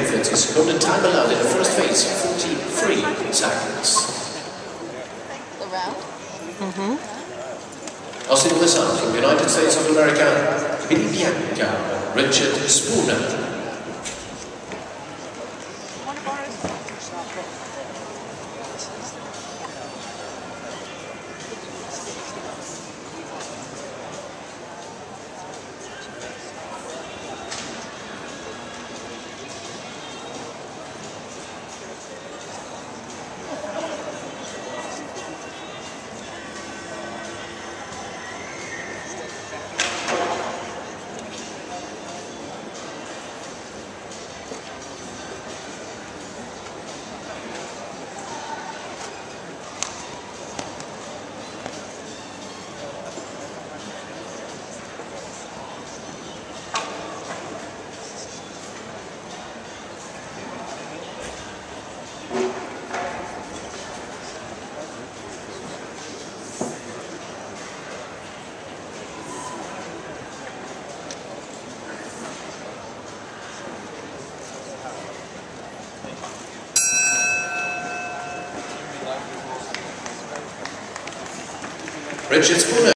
difficulties. Golden time allowed in the first phase, 43 seconds. Austin Wilson from the United States of America, Bianca, Richard Spooner. Richard Spooner.